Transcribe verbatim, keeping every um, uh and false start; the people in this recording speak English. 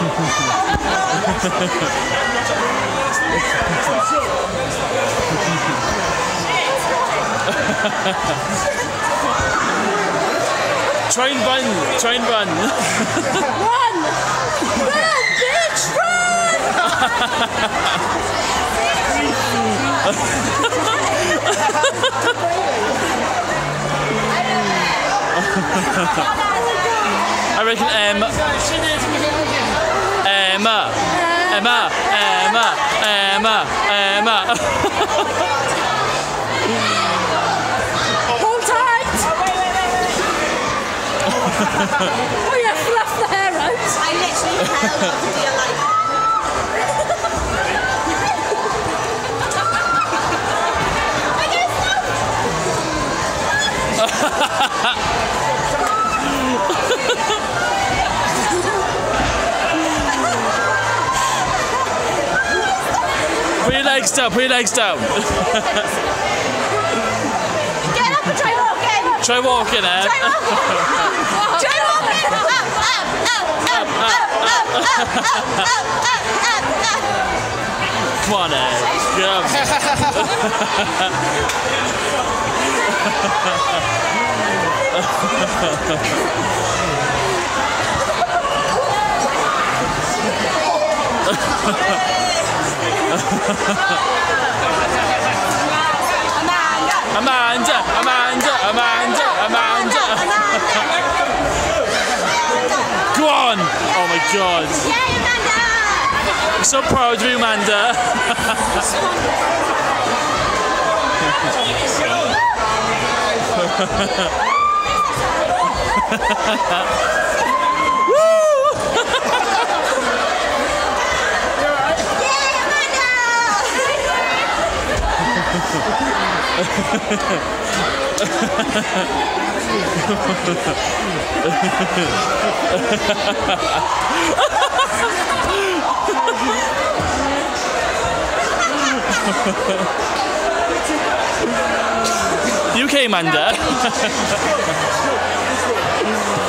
Try and run, try and run. Run! Run, bitch, run! I reckon Emma. Emma. Emma. Emma. Emma. Emma. Hold tight! Oh yeah, fluff the hair out. I literally held on to your life. Put your legs down, put your legs down. Get up and try walking. Try walking, eh? Try walking. Try walking. Up, up, up, up, up, up, up, up, up, up, up, up. Come on, eh? Get up. Amanda, Amanda, Amanda, Amanda. Go on! Oh my god. Yay, Amanda! I'm so proud of you, Amanda. You okay, Amanda?